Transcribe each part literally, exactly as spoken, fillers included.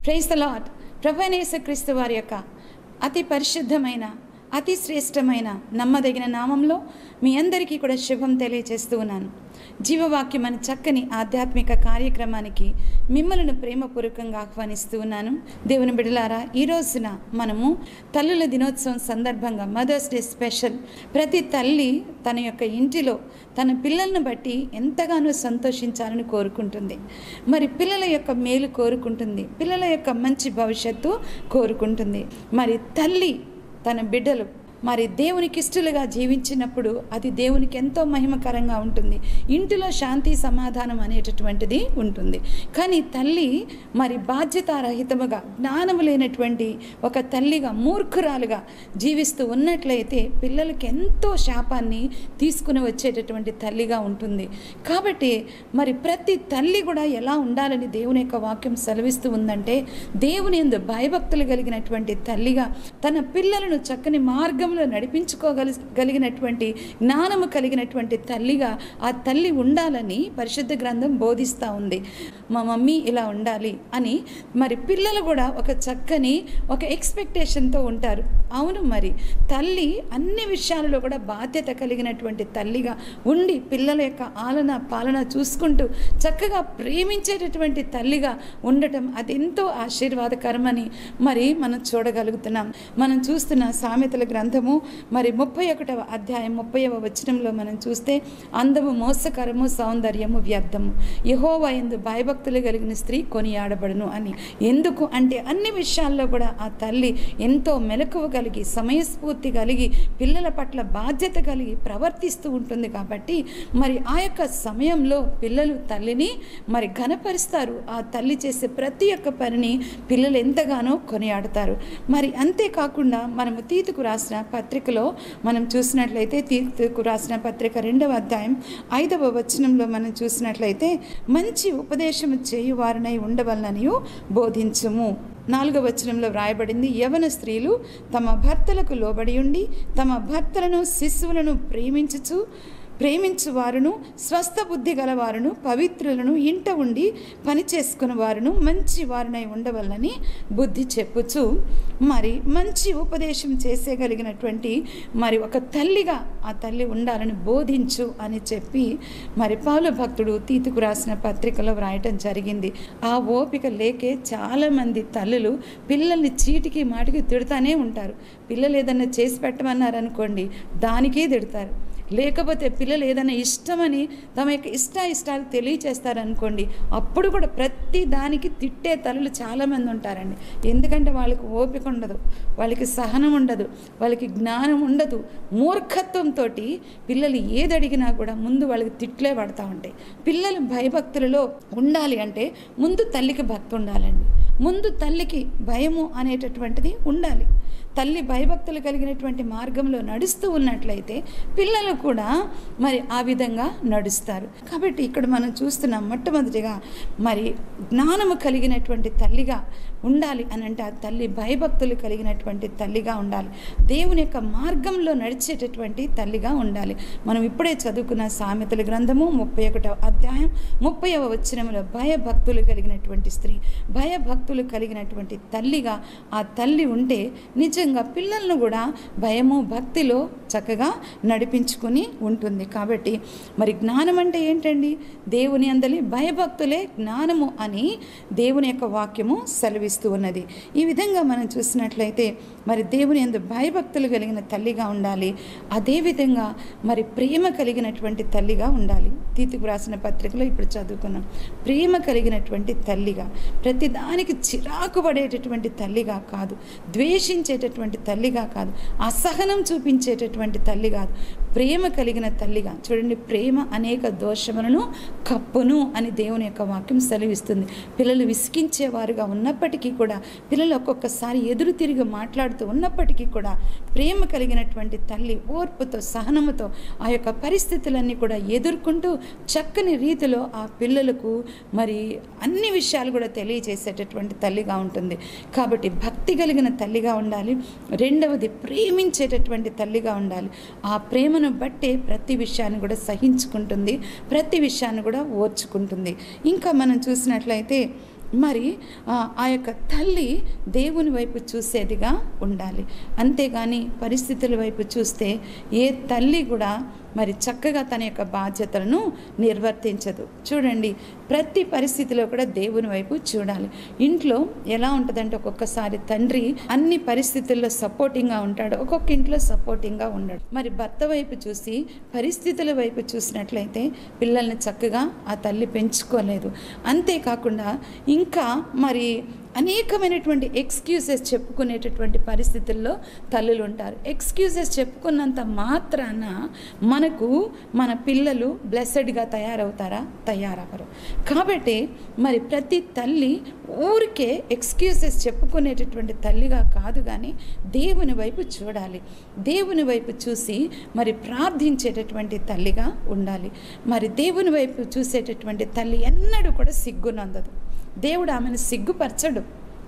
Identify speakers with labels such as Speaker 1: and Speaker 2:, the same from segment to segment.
Speaker 1: Praise the lord. ప్రభువైన యేసుక్రీస్తు వారి యొక్క అతి పరిశుద్ధమైన అతి శ్రేష్టమైన నమ్మదగిన నామంలో మీ అందరికీ కూడా శుభం తెలియజేస్తూ ఉన్నాను. జీవవాక్యం అనే చక్కని ఆధ్యాత్మిక కార్యక్రమానికి మిమ్మల్ని ప్రేమపూర్వకంగా ఆహ్వానిస్తూ ఉన్నాను. దేవుని బిడ్డలారా, ఈ రోజున మనము తల్లుల దినోత్సవం సందర్భంగా మదర్స్ డే స్పెషల్. ప్రతి తల్లి తన యొక్క ఇంటిలో తన పిల్లలను బట్టి ఎంతగానో సంతోషించాలని కోరుకుంటుంది. మరి పిల్లల యొక్క మేలు కోరుకుంటుంది, పిల్లల యొక్క మంచి భవిష్యత్తు కోరుకుంటుంది. మరి తల్లి తన బిడ్డలు మరి దేవునికి ఇష్టలుగా జీవించినప్పుడు అది దేవునికి ఎంతో మహిమకరంగా ఉంటుంది. ఇంటిలో శాంతి సమాధానం అనేటటువంటిది ఉంటుంది. కానీ తల్లి మరి బాధ్యతారహితముగా జ్ఞానము లేనటువంటి ఒక తల్లిగా మూర్ఖురాలుగా జీవిస్తూ ఉన్నట్లయితే పిల్లలకి ఎంతో శాపాన్ని తీసుకుని వచ్చేటటువంటి తల్లిగా ఉంటుంది. కాబట్టి మరి ప్రతి తల్లి కూడా ఎలా ఉండాలని దేవుని యొక్క వాక్యం సెలవిస్తూ ఉందంటే, దేవుని యందు భయభక్తులు కలిగినటువంటి తల్లిగా తన పిల్లలను చక్కని మార్గం నడిపించుకోగలి గలిగినటువంటి జ్ఞానము కలిగినటువంటి తల్లిగా ఆ తల్లి ఉండాలని పరిశుద్ధ గ్రంథం బోధిస్తూ ఉంది. మా మమ్మీ ఇలా ఉండాలి అని మరి పిల్లలు కూడా ఒక చక్కని ఒక ఎక్స్పెక్టేషన్తో ఉంటారు. అవును, మరి తల్లి అన్ని విషయాలలో కూడా బాధ్యత కలిగినటువంటి తల్లిగా ఉండి పిల్లల యొక్క ఆలన పాలన చూసుకుంటూ చక్కగా ప్రేమించేటటువంటి తల్లిగా ఉండటం అది ఎంతో ఆశీర్వాదకరమని మరి మనం చూడగలుగుతున్నాం. మనం చూస్తున్న సామెతల గ్రంథము మరి ముప్పై ఒకటవ అధ్యాయం ముప్పైవ వచనంలో మనం చూస్తే, అందము మోసకరము, సౌందర్యము వ్యర్థము, యెహోవా యందు భయభక్తులు కలిగిన స్త్రీ కొనియాడబడును అని. ఎందుకు అంటే అన్ని విషయాల్లో కూడా ఆ తల్లి ఎంతో మెలకువ కలిగి సమయస్ఫూర్తి కలిగి పిల్లల పట్ల బాధ్యత కలిగి ప్రవర్తిస్తూ ఉంటుంది. కాబట్టి మరి ఆ యొక్క సమయంలో పిల్లలు తల్లిని మరి ఘనపరుస్తారు. ఆ తల్లి చేసే ప్రతి ఒక్క పనిని పిల్లలు ఎంతగానో కొనియాడతారు. మరి అంతేకాకుండా మనము తీతుకు రాసిన పత్రికలో మనం చూసినట్లయితే, తీతుకు రాసిన పత్రిక రెండవ అధ్యాయం ఐదవ వచనంలో మనం చూసినట్లయితే, మంచి ఉపదేశము చేయువారనై ఉండవలనని బోధించుము. నాలుగవ వచనంలో వ్రాయబడింది, యవన స్త్రీలు తమ భర్తలకు లోబడి ఉండి తమ భర్తలను శిశువులను ప్రేమించుచు ప్రేమించు వారును స్వస్థ బుద్ధి గలవారును పవిత్రులను ఇంట ఉండి పని చేసుకుని వారును మంచి వారినై ఉండవల్లని బుద్ధి చెప్పుచు మరి మంచి ఉపదేశం చేసేగలిగినటువంటి మరి ఒక తల్లిగా ఆ తల్లి ఉండాలని బోధించు అని చెప్పి మరి పౌలు భక్తుడు తీతుకు రాసిన పత్రికలో వ్రాయటం జరిగింది. ఆ ఓపిక లేకే చాలామంది తల్లులు పిల్లల్ని చీటికి మాటికి తిడతానే ఉంటారు. పిల్లలు ఏదన్నా చేసి పెట్టమన్నారనుకోండి, దానికే తిడతారు. లేకపోతే పిల్లలు ఏదైనా ఇష్టమని తమ యొక్క ఇష్ట ఇష్టాలు తెలియచేస్తారనుకోండి, అప్పుడు కూడా ప్రతి దానికి తిట్టే తల్లులు చాలామంది ఉంటారండి. ఎందుకంటే వాళ్ళకి ఓపిక ఉండదు, వాళ్ళకి సహనం ఉండదు, వాళ్ళకి జ్ఞానం ఉండదు. మూర్ఖత్వంతో పిల్లలు ఏది అడిగినా కూడా ముందు వాళ్ళకి తిట్లే పడతా ఉంటాయి. పిల్లలు భయభక్తులలో ఉండాలి అంటే ముందు తల్లికి భక్తి ఉండాలండి. ముందు తల్లికి భయము అనేటటువంటిది ఉండాలి. తల్లి భయభక్తులు కలిగినటువంటి మార్గంలో నడుస్తూ ఉన్నట్లయితే పిల్లలు కూడా మరి ఆ విధంగా నడుస్తారు. కాబట్టి ఇక్కడ మనం చూస్తున్నాం, మొట్టమొదటిగా మరి జ్ఞానము కలిగినటువంటి తల్లిగా ఉండాలి అని అంటే ఆ తల్లి భయభక్తులు కలిగినటువంటి తల్లిగా ఉండాలి. దేవుని యొక్క మార్గంలో నడిచేటటువంటి తల్లిగా ఉండాలి. మనం ఇప్పుడే చదువుకున్న సామెతల గ్రంథము ముప్పై ఒకటవ అధ్యాయం ముప్పైవ వచనంలో భయభక్తులు కలిగినటువంటి స్త్రీ, భయభక్తులు కలిగినటువంటి తల్లిగా ఆ తల్లి ఉంటే నిజంగా పిల్లలను కూడా భయము భక్తిలో చక్కగా నడిపించుకుని ఉంటుంది. కాబట్టి మరి జ్ఞానం అంటే ఏంటండి? దేవుని అందలి భయభక్తులే జ్ఞానము అని దేవుని యొక్క వాక్యము సెలవిస్తూ ఉన్నది. ఈ విధంగా మనం చూసినట్లయితే మరి దేవుని యందు భయభక్తులు కలిగిన తల్లిగా ఉండాలి. అదేవిధంగా మరి ప్రేమ కలిగినటువంటి తల్లిగా ఉండాలి. తీతుకు రాసిన పత్రికలో ఇప్పుడు చదువుకున్నాం, ప్రేమ కలిగినటువంటి తల్లిగా, ప్రతి దానికి చిరాకు పడేటటువంటి తల్లిగా కాదు, ద్వేషించేటటువంటి తల్లిగా కాదు, అసహనం చూపించేటటువంటి తల్లి కాదు, ప్రేమ కలిగిన తల్లిగా. చూడండి, ప్రేమ అనేక దోషములను కప్పును అని దేవుని యొక్క వాక్యం సెలవిస్తుంది. పిల్లలు విసిగించేవారుగా ఉన్నప్పటికీ కూడా, పిల్లలు ఒక్కొక్కసారి ఎదురు తిరిగి మాట్లాడుతూ ఉన్నప్పటికీ కూడా ప్రేమ కలిగినటువంటి తల్లి ఓర్పుతో సహనముతో ఆ యొక్క పరిస్థితులన్నీ కూడా ఎదుర్కొంటూ చక్కని రీతిలో ఆ పిల్లలకు మరి అన్ని విషయాలు కూడా తెలియజేసేటటువంటి తల్లిగా ఉంటుంది. కాబట్టి భక్తి కలిగిన తల్లిగా ఉండాలి. రెండవది ప్రేమించేటటువంటి తల్లిగా ఉండాలి. ఆ ప్రేమను బట్టే ప్రతి విషయాన్ని కూడా సహించుకుంటుంది, ప్రతి విషయాన్ని కూడా ఓర్చుకుంటుంది. ఇంకా మనం చూసినట్లయితే మరి ఆ యొక్క తల్లి దేవుని వైపు చూసేదిగా ఉండాలి. అంతేగాని పరిస్థితుల వైపు చూస్తే ఏ తల్లి కూడా మరి చక్కగా తన యొక్క బాధ్యతలను నిర్వర్తించదు. చూడండి, ప్రతి పరిస్థితిలో కూడా దేవుని వైపు చూడాలి. ఇంట్లో ఎలా ఉంటుందంటే ఒక్కొక్కసారి తండ్రి అన్ని పరిస్థితుల్లో సపోర్టింగ్గా ఉంటాడు, ఒక్కొక్క ఇంట్లో సపోర్టింగ్గా ఉండడు. మరి భర్త వైపు చూసి పరిస్థితుల వైపు చూసినట్లయితే పిల్లల్ని చక్కగా ఆ తల్లి పెంచుకోలేదు. అంతేకాకుండా ఇంకా మరి అనేకమైనటువంటి ఎక్స్క్యూజెస్ చెప్పుకునేటటువంటి పరిస్థితుల్లో తల్లులు ఉంటారు. ఎక్స్క్యూజెస్ చెప్పుకున్నంత మాత్రాన మనకు మన పిల్లలు బ్లెస్సెడ్గా తయారవుతారా? తయారవరు. కాబట్టి మరి ప్రతి తల్లి ఊరికే ఎక్స్క్యూజెస్ చెప్పుకునేటటువంటి తల్లిగా కాదు, కానీ దేవుని వైపు చూడాలి. దేవుని వైపు చూసి మరి ప్రార్థించేటటువంటి తల్లిగా ఉండాలి. మరి దేవుని వైపు చూసేటటువంటి తల్లి ఎన్నడూ కూడా సిగ్గునందదు. దేవుడు ఆమెను సిగ్గుపరచడు.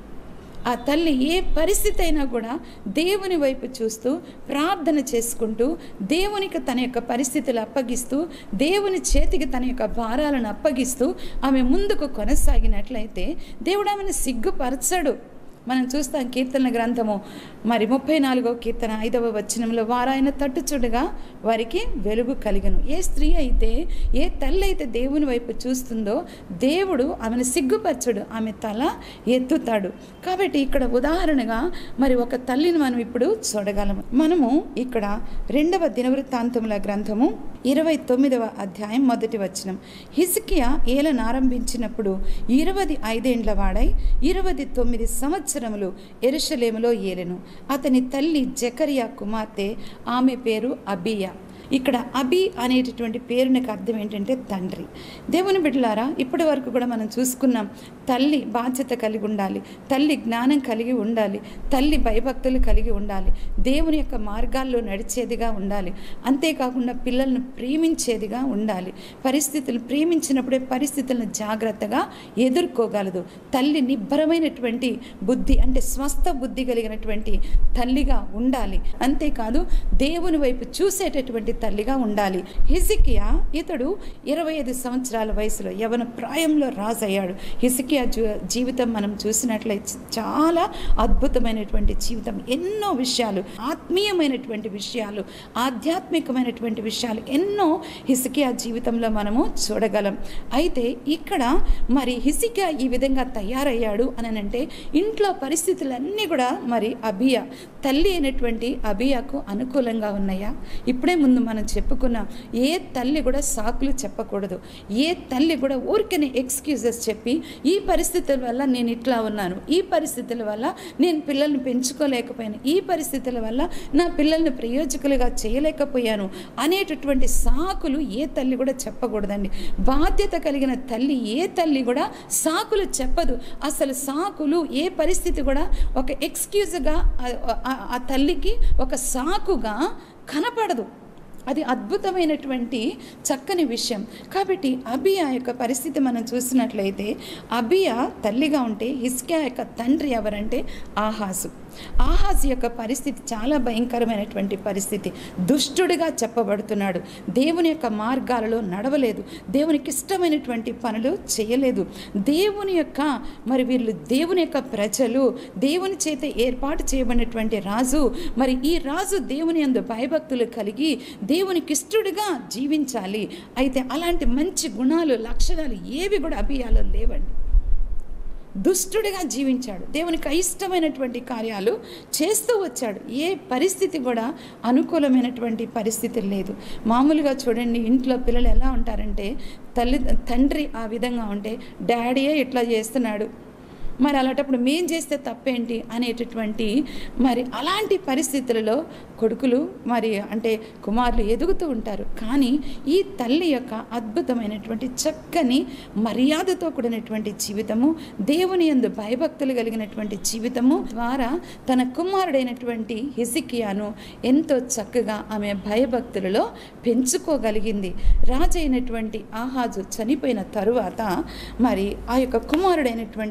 Speaker 1: ఆ తల్లి ఏ పరిస్థితి అయినా కూడా దేవుని వైపు చూస్తూ ప్రార్థన చేసుకుంటూ దేవునికి తన యొక్క పరిస్థితులు అప్పగిస్తూ దేవుని చేతికి తన యొక్క భారాలను అప్పగిస్తూ ఆమె ముందుకు కొనసాగినట్లయితే దేవుడు ఆమెను సిగ్గుపరచడు. మనం చూస్తాం కీర్తన గ్రంథము మరి ముప్పై నాలుగో కీర్తన ఐదవ వచనంలో, వారాయన తట్టు చూడగా వారికి వెలుగు కలిగను. ఏ స్త్రీ అయితే, ఏ తల్లి అయితే దేవుని వైపు చూస్తుందో దేవుడు ఆమెను సిగ్గుపరచడు, ఆమె తల ఎత్తుతాడు. కాబట్టి ఇక్కడ ఉదాహరణగా మరి ఒక తల్లిని మనం ఇప్పుడు చూడగలము. మనము ఇక్కడ రెండవ దినవృత్తాంతముల గ్రంథము ఇరవై తొమ్మిదవ అధ్యాయం మొదటి వచనం, హిజ్కియా ఏలను ఆరంభించినప్పుడు ఇరవై ఐదేండ్ల వాడై ఇరవై తొమ్మిది సంవత్సరములు యెరూషలేములో ఏలెను. అతని తల్లి జకరియా కుమార్తె, ఆమె పేరు అబియా. ఇక్కడ అబి అనేటటువంటి పేరునికి అర్థం ఏంటంటే తండ్రి. దేవుని బిడ్డలారా, ఇప్పటి వరకు కూడా మనం చూసుకున్నాం, తల్లి బాధ్యత కలిగి ఉండాలి, తల్లి జ్ఞానం కలిగి ఉండాలి, తల్లి భయభక్తులు కలిగి ఉండాలి, దేవుని యొక్క మార్గాల్లో నడిచేదిగా ఉండాలి, అంతేకాకుండా పిల్లలను ప్రేమించేదిగా ఉండాలి. పరిస్థితులు ప్రేమించినప్పుడే పరిస్థితులను జాగ్రత్తగా ఎదుర్కోగలదు. తల్లి నిబ్బరమైనటువంటి బుద్ధి అంటే స్వస్థ బుద్ధి కలిగినటువంటి తల్లిగా ఉండాలి. అంతేకాదు దేవుని వైపు చూసేటటువంటి తల్లిగా ఉండాలి. హిజ్కియా ఇతడు ఇరవై ఐదు సంవత్సరాల వయసులో యవన ప్రాయంలో రాజు అయ్యాడు. హిజ్కియా జీవితం మనం చూసినట్లయితే చాలా అద్భుతమైనటువంటి జీవితం. ఎన్నో విషయాలు, ఆత్మీయమైనటువంటి విషయాలు, ఆధ్యాత్మికమైనటువంటి విషయాలు ఎన్నో హిజ్కియా జీవితంలో మనము చూడగలం. అయితే ఇక్కడ మరి హిజ్కియా ఈ విధంగా తయారయ్యాడు అని అంటే ఇంట్లో పరిస్థితులన్నీ కూడా మరి అబియా తల్లి అయినటువంటి అబియాకు అనుకూలంగా ఉన్నాయా? ఇప్పుడే ముందు మనం చెప్పుకున్నాం, ఏ తల్లి కూడా సాకులు చెప్పకూడదు. ఏ తల్లి కూడా ఊరికనే ఎక్స్క్యూజెస్ చెప్పి ఈ పరిస్థితుల వల్ల నేను ఇట్లా ఉన్నాను, ఈ పరిస్థితుల వల్ల నేను పిల్లల్ని పెంచుకోలేకపోయాను, ఈ పరిస్థితుల వల్ల నా పిల్లల్ని ప్రయోజకులుగా చేయలేకపోయాను అనేటటువంటి సాకులు ఏ తల్లి కూడా చెప్పకూడదండి. బాధ్యత కలిగిన తల్లి ఏ తల్లి కూడా సాకులు చెప్పదు. అసలు సాకులు ఏ పరిస్థితి కూడా ఒక ఎక్స్క్యూజ్గా ఆ తల్లికి ఒక సాకుగా కనపడదు. అది అద్భుతమైనటువంటి చక్కని విషయం. కాబట్టి అబియా యొక్క పరిస్థితి మనం చూసినట్లయితే, అబియా తల్లిగా ఉంటే హిజ్కియా యొక్క తండ్రి ఎవరంటే ఆహాజు. ఆహాజు యొక్క పరిస్థితి చాలా భయంకరమైనటువంటి పరిస్థితి. దుష్టుడిగా చెప్పబడుతున్నాడు, దేవుని యొక్క మార్గాలలో నడవలేదు, దేవునికి ఇష్టమైనటువంటి పనులు చేయలేదు. దేవుని యొక్క మరి వీళ్ళు దేవుని యొక్క ప్రజలు, దేవుని చేత ఏర్పాటు చేయబడినటువంటి రాజు. మరి ఈ రాజు దేవుని యందు భయభక్తులు కలిగి దేవునికి ఇష్టడుగా జీవించాలి. అయితే అలాంటి మంచి గుణాలు, లక్షణాలు ఏవి కూడా అబియాలో లేవండి. దుష్టుడిగా జీవించాడు, దేవునికి అయిష్టమైనటువంటి కార్యాలు చేస్తూ వచ్చాడు. ఏ పరిస్థితి కూడా అనుకూలమైనటువంటి పరిస్థితి లేదు. మామూలుగా చూడండి, ఇంట్లో పిల్లలు ఎలా ఉంటారంటే, తల్లి తండ్రి ఆ విధంగా ఉంటే డాడీయే ఇట్లా చేస్తున్నాడు, మరి అలాంటప్పుడు మేం చేస్తే తప్పేంటి అనేటటువంటి మరి అలాంటి పరిస్థితులలో కొడుకులు మరి అంటే కుమారులు ఎదుగుతూ ఉంటారు. కానీ ఈ తల్లి యొక్క అద్భుతమైనటువంటి చక్కని మర్యాదతో కూడినటువంటి జీవితము, దేవుని యందు భయభక్తులు కలిగినటువంటి జీవితము ద్వారా తన కుమారుడైనటువంటి హిజ్కియాను ఎంతో చక్కగా ఆమె భయభక్తులలో పెంచుకోగలిగింది. రాజైనటువంటి ఆహాజు చనిపోయిన తరువాత మరి ఆ యొక్క కుమారుడైనటువంటి హిజ్కియా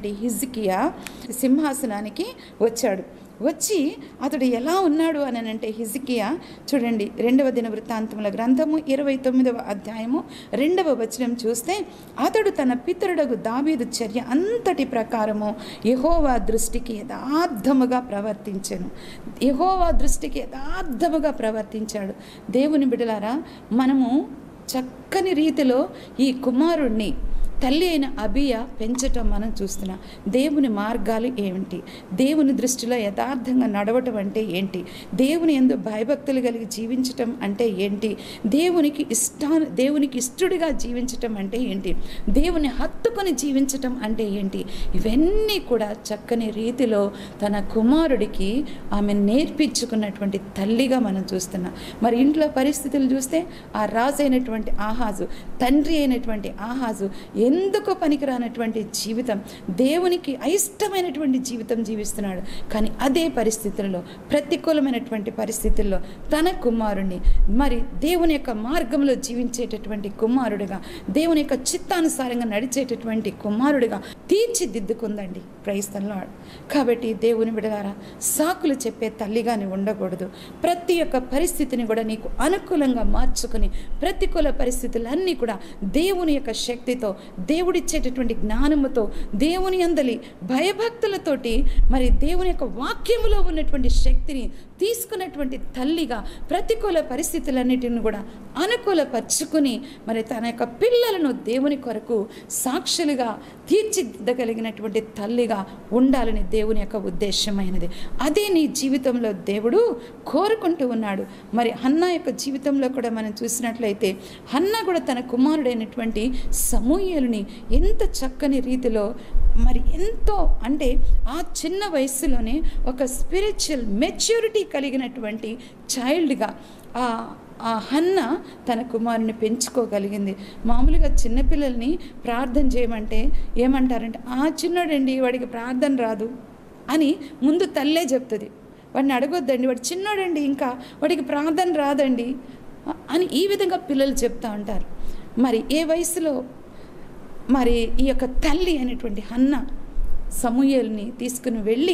Speaker 1: హిజ్కియా సింహాసనానికి వచ్చాడు. వచ్చి అతడు ఎలా ఉన్నాడు అని అంటే హిజ్కియా చూడండి, రెండవ దిన వృత్తాంతముల గ్రంథము ఇరవై తొమ్మిదవ అధ్యాయము రెండవ వచనం చూస్తే, అతడు తన పితరుడగు దావీదు చర్య అంతటి ప్రకారము యెహోవా దృష్టికి యథార్థముగా ప్రవర్తించెను. యెహోవా దృష్టికి యథార్థముగా ప్రవర్తించాడు. దేవుని బిడ్డలారా, మనము చక్కని రీతిలో ఈ కుమారుణ్ణి తల్లి అయిన అబియా పెంచటం మనం చూస్తున్నాం. దేవుని మార్గాలు ఏమిటి, దేవుని దృష్టిలో యథార్థంగా నడవటం అంటే ఏంటి, దేవుని యందు భయభక్తులు కలిగి జీవించటం అంటే ఏంటి, దేవునికి ఇష్టా దేవునికి ఇష్టడిగా జీవించటం అంటే ఏంటి, దేవుని హత్తుకొని జీవించటం అంటే ఏంటి, ఇవన్నీ కూడా చక్కని రీతిలో తన కుమారుడికి ఆమె నేర్పించుకున్నటువంటి తల్లిగా మనం చూస్తున్నాం. మరి ఇంట్లో పరిస్థితులు చూస్తే ఆ రాజు అయినటువంటి ఆహాజు, తండ్రి అయినటువంటి ఆహాజు ఎందుకు పనికిరానటువంటి జీవితం, దేవునికి అయిష్టమైనటువంటి జీవితం జీవిస్తున్నాడు. కానీ అదే పరిస్థితుల్లో, ప్రతికూలమైనటువంటి పరిస్థితుల్లో తన కుమారుణ్ణి మరి దేవుని యొక్క మార్గంలో జీవించేటటువంటి కుమారుడిగా, దేవుని యొక్క చిత్తానుసారంగా నడిచేటటువంటి కుమారుడిగా తీర్చిదిద్దుకుందండి. Praise the lord. కాబట్టి దేవుని బిడ్డలారా, సాకులు చెప్పే తల్లిగాని ఉండకూడదు. ప్రతి ఒక్క పరిస్థితిని కూడా నీకు అనుకూలంగా మార్చుకుని, ప్రతికూల పరిస్థితులన్నీ కూడా దేవుని యొక్క శక్తితో, దేవుడిచ్చేటటువంటి జ్ఞానముతో, దేవుని అందలి భయభక్తులతోటి, మరి దేవుని యొక్క వాక్యములో ఉన్నటువంటి శక్తిని తీసుకున్నటువంటి తల్లిగా ప్రతికూల పరిస్థితులన్నిటిని కూడా అనుకూలపరుచుకుని మరి తన యొక్క పిల్లలను దేవుని కొరకు సాక్షులుగా తీర్చిదిద్దగలిగినటువంటి తల్లిగా ఉండాలని దేవుని యొక్క ఉద్దేశమైనది. అదే నీ జీవితంలో దేవుడు కోరుకుంటూ ఉన్నాడు. మరి హన్నా యొక్క జీవితంలో కూడా మనం చూసినట్లయితే, హన్నా కూడా తన కుమారుడైనటువంటి సమూయేలుని ఎంత చక్కని రీతిలో, మరి ఎంతో అంటే ఆ చిన్న వయసులోనే ఒక స్పిరిచువల్ మెచ్యూరిటీ కలిగినటువంటి చైల్డ్గా ఆ ఆ హన్న తన కుమారుని పెంచుకోగలిగింది. మామూలుగా చిన్నపిల్లల్ని ప్రార్థన చేయమంటే ఏమంటారంటే, ఆ చిన్నోడండి వాడికి ప్రార్థన రాదు అని ముందు తల్లే చెప్తుంది. వాడిని అడగొద్దండి, వాడు చిన్నోడండి, ఇంకా వాడికి ప్రార్థన రాదండి అని ఈ విధంగా పిల్లలు చెప్తూ ఉంటారు. మరి ఏ వయసులో మరి ఈ యొక్క తల్లి అనేటువంటి హన్న సమూయేలుని తీసుకుని వెళ్ళి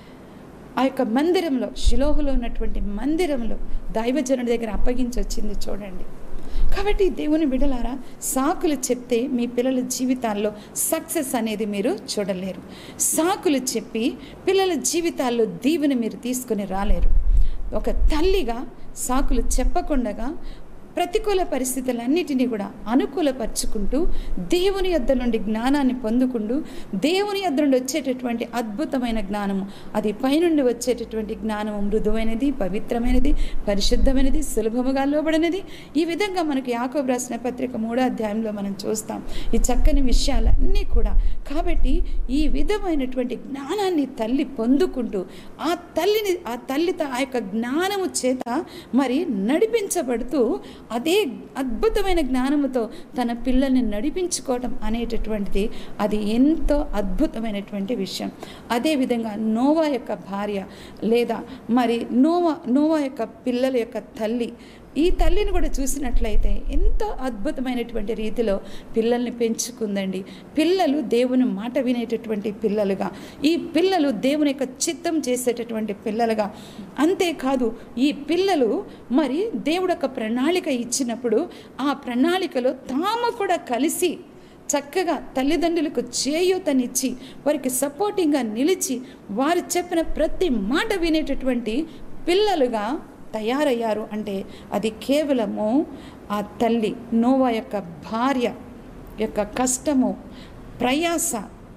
Speaker 1: ఆ యొక్క మందిరంలో, షిలోహులో ఉన్నటువంటి మందిరంలో దైవజనుడి దగ్గర అప్పగించి వచ్చింది చూడండి. కాబట్టి దేవుని బిడ్డలారా, సాకులు చెప్తే మీ పిల్లల జీవితాల్లో సక్సెస్ అనేది మీరు చూడలేరు. సాకులు చెప్పి పిల్లల జీవితాల్లో దీవెన మీరు తీసుకుని రాలేరు. ఒక తల్లిగా సాకులు చెప్పకుండా ప్రతికూల పరిస్థితులన్నిటినీ కూడా అనుకూలపరుచుకుంటూ, దేవుని యొద్ద నుండి జ్ఞానాన్ని పొందుకుంటూ, దేవుని యొద్ద నుండి వచ్చేటటువంటి అద్భుతమైన జ్ఞానము, అది పైనుండి వచ్చేటటువంటి జ్ఞానము మృదువైనది, పవిత్రమైనది, పరిశుద్ధమైనది, సులభముగా లోబడినది. ఈ విధంగా మనకి యాకోబు రాసిన పత్రిక మూడో అధ్యాయంలో మనం చూస్తాం ఈ చక్కని విషయాలన్నీ కూడా. కాబట్టి ఈ విధమైనటువంటి జ్ఞానాన్ని తల్లి పొందుకుంటూ, ఆ తల్లిని ఆ తల్లితో ఆ యొక్క జ్ఞానము చేత మరి నడిపించబడుతూ, అదే అద్భుతమైన జ్ఞానముతో తన పిల్లల్ని నడిపించుకోవటం అనేటటువంటిది అది ఎంతో అద్భుతమైనటువంటి విషయం. అదేవిధంగా నోవా యొక్క భార్య లేదా మరి నోవా నోవా యొక్క పిల్లల యొక్క తల్లి, ఈ తల్లిని కూడా చూసినట్లయితే ఎంతో అద్భుతమైనటువంటి రీతిలో పిల్లల్ని పెంచుకుందండి. పిల్లలు దేవుని మాట వినేటటువంటి పిల్లలుగా, ఈ పిల్లలు దేవుని యొక్క చిత్తం చేసేటటువంటి పిల్లలుగా, అంతేకాదు ఈ పిల్లలు మరి దేవుడు ఒక ప్రణాళిక ఇచ్చినప్పుడు ఆ ప్రణాళికలో తాము కూడా కలిసి చక్కగా తల్లిదండ్రులకు చేయూతనిచ్చి వారికి సపోర్టింగ్గా నిలిచి వారు చెప్పిన ప్రతి మాట వినేటటువంటి పిల్లలుగా తయారయ్యారు. అంటే అది కేవలము ఆ తల్లి నోవా యొక్క భార్య యొక్క కష్టము, ప్రయాస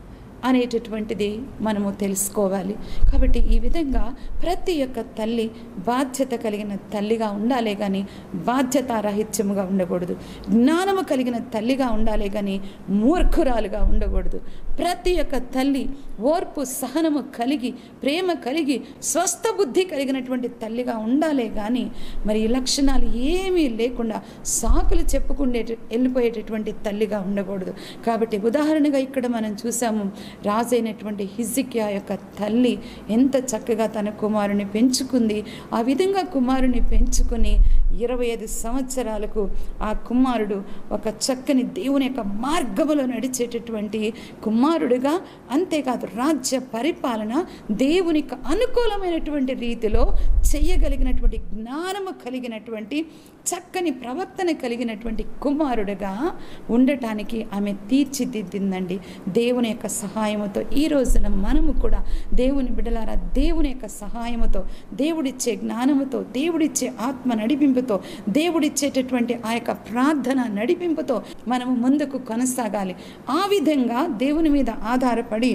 Speaker 1: అనేటటువంటిది మనము తెలుసుకోవాలి. కాబట్టి ఈ విధంగా ప్రతి ఒక్క తల్లి బాధ్యత కలిగిన తల్లిగా ఉండాలే కానీ బాధ్యతారాహిత్యముగా ఉండకూడదు. జ్ఞానము కలిగిన తల్లిగా ఉండాలే కానీ మూర్ఖురాలుగా ఉండకూడదు. ప్రతి ఒక్క తల్లి ఓర్పు, సహనము కలిగి, ప్రేమ కలిగి, స్వస్థ బుద్ధి కలిగినటువంటి తల్లిగా ఉండాలే కానీ మరి ఈ లక్షణాలు ఏమీ లేకుండా సాకులు చెప్పుకుండే వెళ్ళిపోయేటటువంటి తల్లిగా ఉండకూడదు. కాబట్టి ఉదాహరణగా ఇక్కడ మనం చూసాము, రాజైనటువంటి హిజ్కియా యొక్క తల్లి ఎంత చక్కగా తన కుమారుని పెంచుకుంది. ఆ విధంగా కుమారుని పెంచుకుని ఇరవై ఐదు సంవత్సరాలకు ఆ కుమారుడు ఒక చక్కని దేవుని యొక్క మార్గములో నడిచేటటువంటి కుమారుడుగా, అంతేకాదు రాజ్య పరిపాలన దేవునికి అనుకూలమైనటువంటి రీతిలో చేయగలిగినటువంటి జ్ఞానము కలిగినటువంటి చక్కని ప్రవర్తన కలిగినటువంటి కుమారుడుగా ఉండటానికి ఆమె తీర్చిదిద్దిందండి దేవుని యొక్క సహాయముతో. ఈ రోజున మనము కూడా దేవుని బిడ్డలారా, దేవుని యొక్క సహాయముతో, దేవుడిచ్చే జ్ఞానముతో, దేవుడిచ్చే ఆత్మ నడిపింపుతో, దేవుడిచ్చేటటువంటి ఆ యొక్క ప్రార్థన నడిపింపుతో మనము ముందుకు కొనసాగాలి. ఆ విధంగా దేవుని మీద ఆధారపడి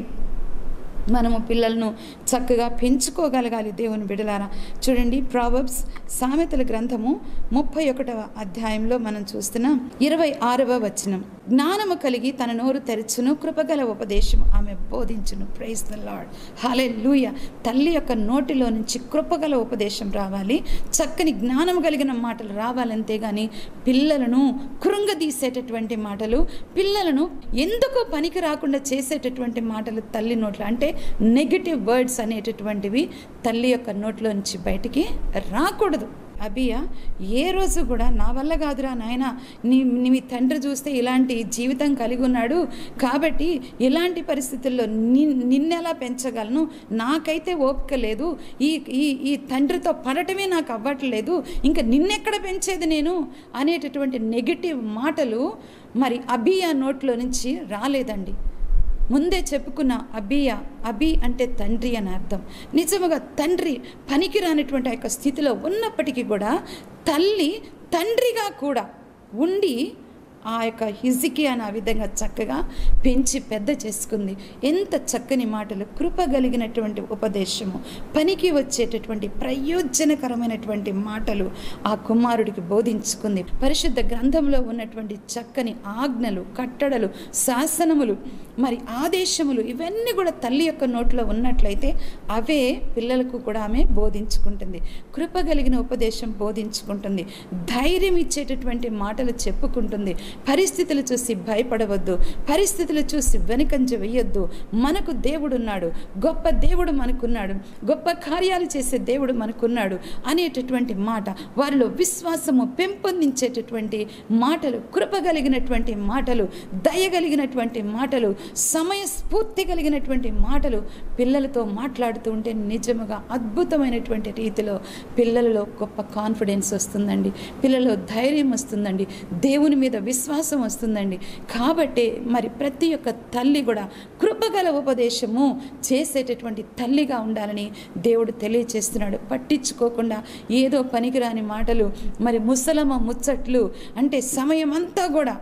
Speaker 1: మనము పిల్లలను చక్కగా పెంచుకోగలగాలి దేవుని బిడలారా. చూడండి, ప్రావర్బ్స్ సామెతల గ్రంథము ముప్పై ఒకటవ అధ్యాయంలో మనం చూస్తున్నాం ఇరవై ఆరవ వచనం. జ్ఞానము కలిగి తన నోరు తెరచును, కృపగల ఉపదేశము ఆమె బోధించును. Praise the lord, hallelujah. తల్లి యొక్క నోటిలో నుంచి కృపగల ఉపదేశం రావాలి, చక్కని జ్ఞానము కలిగిన మాటలు రావాలంతే కానీ పిల్లలను కృంగదీసేటటువంటి మాటలు, పిల్లలను ఎందుకు పనికి రాకుండా చేసేటటువంటి మాటలు తల్లి నోట్లో, అంటే నెగటివ్ వర్డ్స్ అనేటటువంటివి తల్లి యొక్క నోట్లో నుంచి బయటికి రాకూడదు. అబియా ఏ రోజు కూడా నా వల్ల కాదురా నాయన, నీ నీ తండ్రి చూస్తే ఇలాంటి జీవితం కలిగి ఉన్నాడు కాబట్టి ఇలాంటి పరిస్థితుల్లో ని నిన్నెలా పెంచగలను, నాకైతే ఓపిక లేదు, ఈ ఈ ఈ తండ్రితో పడటమే నాకు అవ్వట్లేదు, ఇంకా నిన్నెక్కడ పెంచేది నేను అనేటటువంటి నెగటివ్ మాటలు మరి అబియా నోట్లో నుంచి రాలేదండి. ముందే చెప్పుకున్న అబియా, అబి అంటే తండ్రి అని అర్థం. నిజముగా తండ్రి పనికిరానటువంటి ఆ యొక్క స్థితిలో ఉన్నప్పటికీ కూడా తల్లి తండ్రిగా కూడా ఉండి ఆ యొక్క హిజికి అని ఆ విధంగా చక్కగా పెంచి పెద్ద చేసుకుంది. ఎంత చక్కని మాటలు, కృప కలిగినటువంటి ఉపదేశము, పనికి వచ్చేటటువంటి ప్రయోజనకరమైనటువంటి మాటలు ఆ కుమారుడికి బోధించుకుంది. పరిశుద్ధ గ్రంథంలో ఉన్నటువంటి చక్కని ఆజ్ఞలు, కట్టడలు, శాసనములు, మరి ఆదేశములు, ఇవన్నీ కూడా తల్లి యొక్క నోట్లో ఉన్నట్లయితే అవే పిల్లలకు కూడా ఆమె బోధించుకుంటుంది. కృప కలిగిన ఉపదేశం బోధించుకుంటుంది, ధైర్యం ఇచ్చేటటువంటి మాటలు చెప్పుకుంటుంది. పరిస్థితులు చూసి భయపడవద్దు, పరిస్థితులు చూసి వెనుకంజ వేయొద్దు. మనకు దేవుడు ఉన్నాడు, గొప్ప దేవుడు మనకున్నాడు, గొప్ప కార్యాలు చేసే దేవుడు మనకున్నాడు అనేటటువంటి మాట, వారిలో విశ్వాసము పెంపొందించేటటువంటి మాటలు, కృప కలిగినటువంటి మాటలు, దయగలిగినటువంటి మాటలు, సమయస్ఫూర్తి కలిగినటువంటి మాటలు పిల్లలతో మాట్లాడుతూ ఉంటే నిజముగా అద్భుతమైనటువంటి రీతిలో పిల్లలలో గొప్ప కాన్ఫిడెన్స్ వస్తుందండి, పిల్లలలో ధైర్యం వస్తుందండి, దేవుని మీద విశ్వాసం వస్తుందండి. కాబట్టి మరి ప్రతి ఒక్క తల్లి కూడా కృపగల ఉపదేశము చేసేటటువంటి తల్లిగా ఉండాలని దేవుడు తెలియచేస్తున్నాడు. పట్టించుకోకుండా ఏదో పనికిరాని మాటలు, మరి ముసలమ్మ ముచ్చట్లు అంటే సమయం అంతా కూడా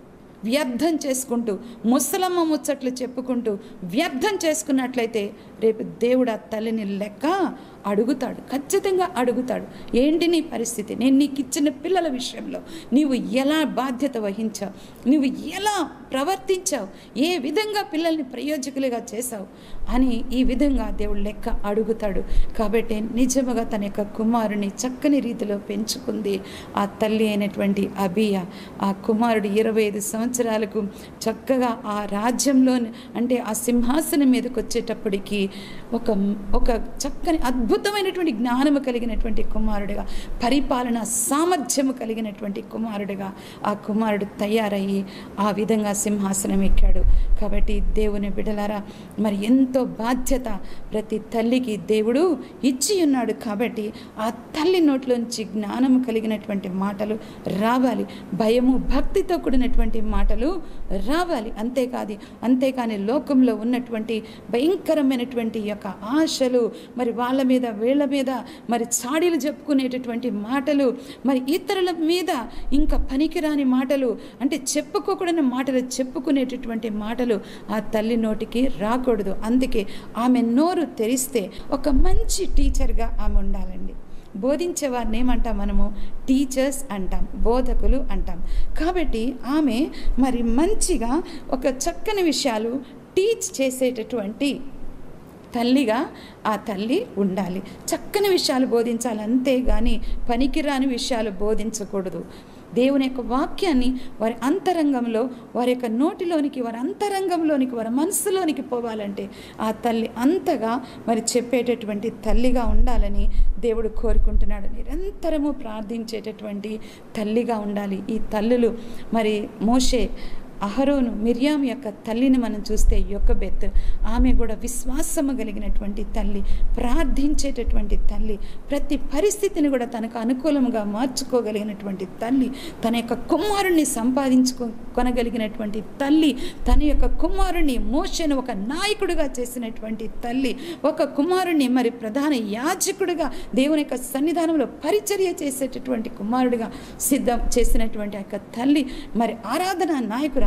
Speaker 1: వ్యర్థం చేసుకుంటూ, ముసలమ్మ ముచ్చట్లు చెప్పుకుంటూ వ్యర్థం చేసుకున్నట్లయితే రేపు దేవుడు ఆ తల్లిని లెక్క అడుగుతాడు, ఖచ్చితంగా అడుగుతాడు. ఏంటి నీ పరిస్థితి, నేను నీకు ఇచ్చిన పిల్లల విషయంలో నీవు ఎలా బాధ్యత వహించావు, నువ్వు ఎలా ప్రవర్తించావు, ఏ విధంగా పిల్లల్ని ప్రయోజకులుగా చేశావు అని ఈ విధంగా దేవుడు లెక్క అడుగుతాడు. కాబట్టి నిజముగా తన యొక్క కుమారుని చక్కని రీతిలో పెంచుకుంది ఆ తల్లి అయినటువంటి అబియా. ఆ కుమారుడు ఇరవై ఐదు సంవత్సరాలకు చక్కగా ఆ రాజ్యంలో అంటే ఆ సింహాసనం మీదకి వచ్చేటప్పటికి ఒక ఒక చక్కని అద్భుతమైనటువంటి జ్ఞానము కలిగినటువంటి కుమారుడిగా, పరిపాలన సామర్థ్యము కలిగినటువంటి కుమారుడిగా ఆ కుమారుడు తయారయ్యి ఆ విధంగా సింహాసనం ఎక్కాడు. కాబట్టి దేవుని బిడ్డలారా, మరి ఎంతో బాధ్యత ప్రతి తల్లికి దేవుడు ఇచ్చి ఉన్నాడు. కాబట్టి ఆ తల్లి నోట్లోంచి జ్ఞానము కలిగినటువంటి మాటలు రావాలి, భయము భక్తితో కూడినటువంటి మాటలు రావాలి. అంతేకాదు అంతేకాని లోకంలో ఉన్నటువంటి భయంకరమైనటువంటి యొక్క ఆశలు, మరి వాళ్ళ మీద వీళ్ళ మీద మరి చాడీలు చెప్పుకునేటటువంటి మాటలు, మరి ఇతరుల మీద ఇంకా పనికిరాని మాటలు అంటే చెప్పుకోకూడని మాటలు చెప్పుకునేటటువంటి మాటలు ఆ తల్లి నోటికి రాకూడదు. అందుకే ఆమె నోరు తెరిస్తే ఒక మంచి టీచర్గా ఆమె ఉండాలండి. బోధించే వారిని ఏమంటాం మనము? టీచర్స్ అంటాం, బోధకులు అంటాం. కాబట్టి ఆమె మరి మంచిగా ఒక చక్కని విషయాలు టీచ్ చేసేటటువంటి తల్లిగా ఆ తల్లి ఉండాలి. చక్కని విషయాలు బోధించాలి, అంతేగాని పనికిరాని విషయాలు బోధించకూడదు. దేవుని యొక్క వాక్యాన్ని వారి అంతరంగంలో, వారి యొక్క నోటిలోనికి, వారి అంతరంగంలోనికి, వారి మనసులోనికి పోవాలంటే ఆ తల్లి అంతగా మరి చెప్పేటటువంటి తల్లిగా ఉండాలని దేవుడు కోరుకుంటున్నాడు. నిరంతరము ప్రార్థించేటటువంటి తల్లిగా ఉండాలి ఈ తల్లులు. మరి మోషే, అహరోను, మిర్యాము యొక్క తల్లిని మనం చూస్తే యొక్బెత్, ఆమె కూడా విశ్వాసము కలిగినటువంటి తల్లి, ప్రార్థించేటటువంటి తల్లి, ప్రతి పరిస్థితిని కూడా తనకు అనుకూలంగా మార్చుకోగలిగినటువంటి తల్లి, తన యొక్క కుమారుణ్ణి సంపాదించుకో కొనగలిగినటువంటి తల్లి, తన యొక్క కుమారుణ్ణి మోషేను ఒక నాయకుడిగా చేసినటువంటి తల్లి, ఒక కుమారుణ్ణి మరి ప్రధాన యాజకుడిగా దేవుని యొక్క సన్నిధానంలో పరిచర్య చేసేటటువంటి కుమారుడిగా సిద్ధం చేసినటువంటి ఆ యొక్క తల్లి, మరి ఆరాధన నాయకురాలుగా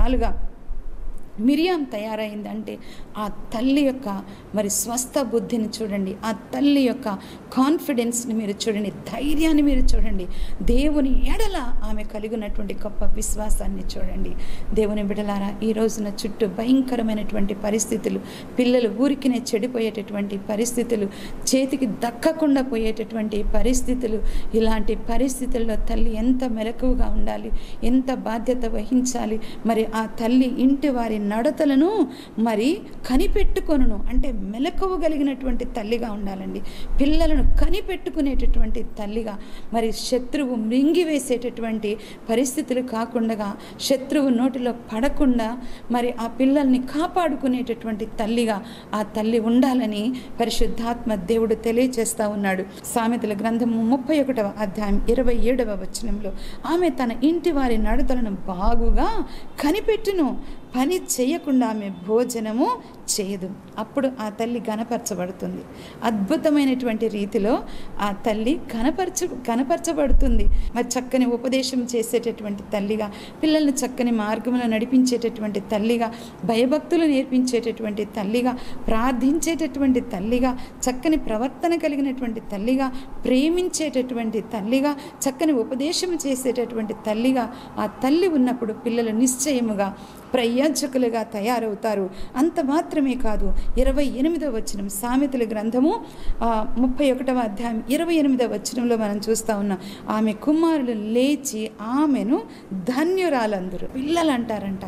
Speaker 1: మిరియాం తయారైందంటే ఆ తల్లి యొక్క మరి స్వస్థ బుద్ధిని చూడండి, ఆ తల్లి యొక్క కాన్ఫిడెన్స్ని మీరు చూడండి, ధైర్యాన్ని మీరు చూడండి, దేవుని ఎడల ఆమె కలిగినటువంటి గొప్ప విశ్వాసాన్ని చూడండి. దేవుని బిడలారా, ఈ రోజున చుట్టూ భయంకరమైనటువంటి పరిస్థితులు, పిల్లలు ఊరికినే చెడిపోయేటటువంటి పరిస్థితులు, చేతికి దక్కకుండా పోయేటటువంటి పరిస్థితులు, ఇలాంటి పరిస్థితుల్లో తల్లి ఎంత మెలకువగా ఉండాలి, ఎంత బాధ్యత వహించాలి. మరి ఆ తల్లి ఇంటి వారి నడతలను మరి కనిపెట్టుకొనును, అంటే మెలకువగలిగినటువంటి తల్లిగా ఉండాలండి. పిల్లలను కనిపెట్టుకునేటటువంటి తల్లిగా, మరి శత్రువు మింగివేసేటటువంటి పరిస్థితులు కాకుండా, శత్రువు నోటిలో పడకుండా మరి ఆ పిల్లల్ని కాపాడుకునేటటువంటి తల్లిగా ఆ తల్లి ఉండాలని పరిశుద్ధాత్మ దేవుడు తెలియజేస్తూ ఉన్నాడు. సామెతల గ్రంథము ముప్పై ఒకటవ అధ్యాయం ఇరవై ఏడవ వచనంలో, ఆమె తన ఇంటి వారి నడతలను బాగుగా కనిపెట్టును, పని చేయకుండా ఆమె భోజనము చేయదు. అప్పుడు ఆ తల్లి గణపరచబడుతుంది. అద్భుతమైనటువంటి రీతిలో ఆ తల్లి గణపరచ గణపరచబడుతుంది. మరి చక్కని ఉపదేశం చేసేటటువంటి తల్లిగా, పిల్లల్ని చక్కని మార్గంలో నడిపించేటటువంటి తల్లిగా, భయభక్తులు నేర్పించేటటువంటి తల్లిగా, ప్రార్థించేటటువంటి తల్లిగా, చక్కని ప్రవర్తన కలిగినటువంటి తల్లిగా, ప్రేమించేటటువంటి తల్లిగా, చక్కని ఉపదేశం చేసేటటువంటి తల్లిగా ఆ తల్లి ఉన్నప్పుడు పిల్లలు నిశ్చయముగా ప్రయోజకులుగా తయారవుతారు. అంత మాత్రమే కాదు, ఇరవై ఎనిమిదవ వచనం, సామెతల గ్రంథము ముప్పై ఒకటవ అధ్యాయం ఇరవై ఎనిమిదవ వచనంలో మనం చూస్తూ ఉన్నాం, ఆమె కుమారులు లేచి ఆమెను ధన్యురాలందరూ. పిల్లలు అంటారంట,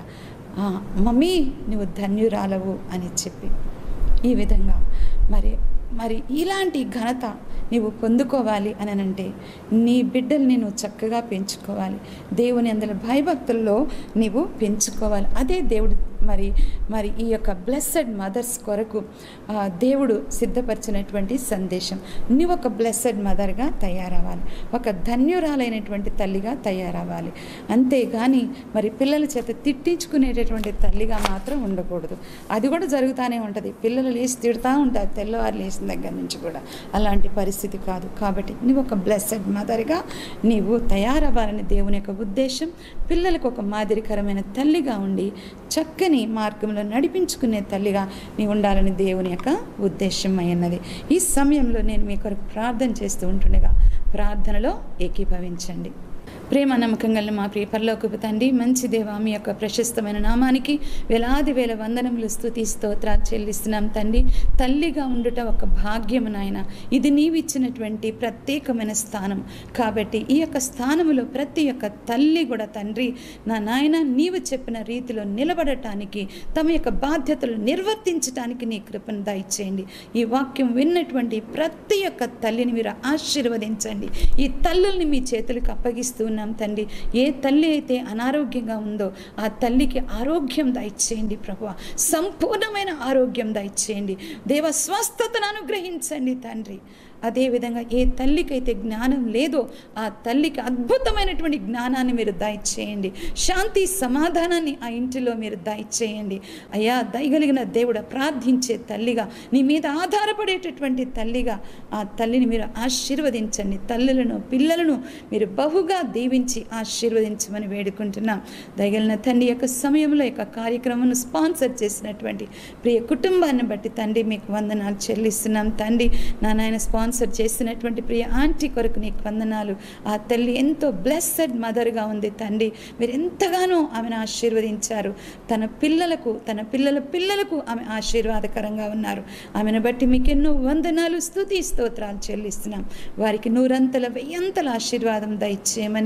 Speaker 1: మమ్మీ నువ్వు ధన్యురాలవు అని చెప్పి. ఈ విధంగా మరి మరి ఇలాంటి ఘనత నీవు పొందుకోవాలి అని అంటే నీ బిడ్డల్ని నువ్వు చక్కగా పెంచుకోవాలి. దేవుని అందులో భయభక్తుల్లో నీవు పెంచుకోవాలి. అదే దేవుడు మరి మరి ఈ యొక్క బ్లెస్సెడ్ మదర్స్ కొరకు దేవుడు సిద్ధపరిచినటువంటి సందేశం. నువ్వు ఒక బ్లెస్సెడ్ మదర్గా తయారవ్వాలి, ఒక ధన్యురాలైనటువంటి తల్లిగా తయారవ్వాలి. అంతేగాని మరి పిల్లల చేత తిట్టించుకునేటటువంటి తల్లిగా మాత్రం ఉండకూడదు. అది కూడా జరుగుతూనే ఉంటుంది. పిల్లలు లేచి తిడుతూ ఉంటారు తెల్లవారు లేచిన దగ్గర నుంచి కూడా. అలాంటి పరిస్థితి కాదు. కాబట్టి నువ్వు ఒక బ్లెస్సెడ్ మదర్గా నీవు తయారవ్వాలని దేవుని యొక్క ఉద్దేశం. పిల్లలకు ఒక మాదిరికరమైన తల్లిగా ఉండి చక్కని మార్గంలో నడిపించుకునే తల్లిగా నీవు ఉండాలని దేవుని యొక్క ఉద్దేశం అయినది. ఈ సమయంలో నేను మీ కొరకు ప్రార్థన చేస్తూ ఉంటుండగా ప్రార్థనలో ఏకీభవించండి. ప్రేమ నమ్మకం గల మా ప్రియ పరలోకపు తండ్రి, మంచి దేవ, మీ యొక్క ప్రశస్తమైన నామానికి వేలాది వేల వందనములు, స్తుతి, స్తోత్రాలు చెల్లిస్తున్నాం తండ్రి. తల్లిగా ఉండుట ఒక భాగ్యము నాయన. ఇది నీవు ఇచ్చినటువంటి ప్రత్యేకమైన స్థానం. కాబట్టి ఈ యొక్క స్థానములో ప్రతి ఒక్క తల్లి కూడా తండ్రి నా నాయన నీవు చెప్పిన రీతిలో నిలబడటానికి, తమ యొక్క బాధ్యతలు నిర్వర్తించడానికి నీ కృపను దయచేయండి. ఈ వాక్యం విన్నటువంటి ప్రతి ఒక్క తల్లిని మీరు ఆశీర్వదించండి. ఈ తల్లుల్ని మీ చేతులకు అప్పగిస్తూ తండ్రి. ఏ తల్లి అయితే అనారోగ్యంగా ఉందో ఆ తల్లికి ఆరోగ్యం దయచేయండి ప్రభువా, సంపూర్ణమైన ఆరోగ్యం దయచేయండి దేవ, స్వస్థతను అనుగ్రహించండి తండ్రి. అదేవిధంగా ఏ తల్లికైతే జ్ఞానం లేదో ఆ తల్లికి అద్భుతమైనటువంటి జ్ఞానాన్ని మీరు దయచేయండి. శాంతి సమాధానాన్ని ఆ ఇంటిలో మీరు దయచేయండి. అయ్యా దయగలిగిన దేవుడ, ప్రార్థించే తల్లిగా, నీ మీద ఆధారపడేటటువంటి తల్లిగా ఆ తల్లిని మీరు ఆశీర్వదించండి. తల్లులను పిల్లలను మీరు బహుగా దీవించి ఆశీర్వదించమని వేడుకుంటున్నాం. దయగలిగిన తండ్రి యొక్క సమయంలో యొక్క కార్యక్రమం స్పాన్సర్ చేసినటువంటి ప్రియ కుటుంబాన్ని బట్టి తండ్రి మీకు వందనాలు చెల్లిస్తున్నాం తండ్రి. నా నాయన స్పాన్సర్ చేసినటువంటి ప్రియ ఆంటీ కొరకు నీకు వందనాలు. ఆ తల్లి ఎంతో బ్లెస్సెడ్ మదర్గా ఉంది తండ్రి. మీరు ఎంతగానో ఆమెను ఆశీర్వదించారు. తన పిల్లలకు తన పిల్లల పిల్లలకు ఆమె ఆశీర్వాదకరంగా ఉన్నారు. ఆమెను బట్టి మీకు ఎన్నో వందనాలు, స్తుతి, స్తోత్రాలు చెల్లిస్తున్నాం. వారికి నూరంతల వెయ్యంతల ఆశీర్వాదం దయచేయమని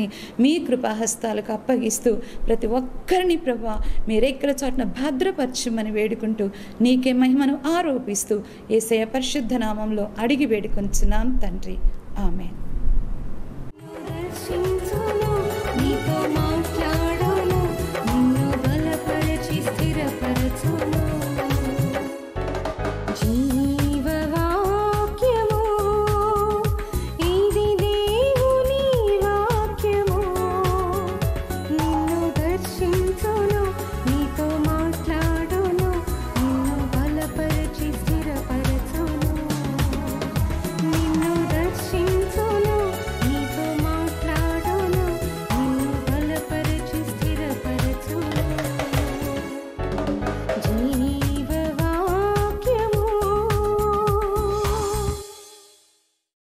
Speaker 1: మీ కృపాహస్తాలకు అప్పగిస్తూ ప్రతి ఒక్కరిని ప్రభా మీ రెక్కల చాటున భద్రపరచుమని వేడుకుంటూ నీకే మహిమను ఆరోపిస్తూ యేసయ్య పరిశుద్ధ నామంలో అడిగి వేడుకొంచున్నాం తండ్రి. ఆమేన్.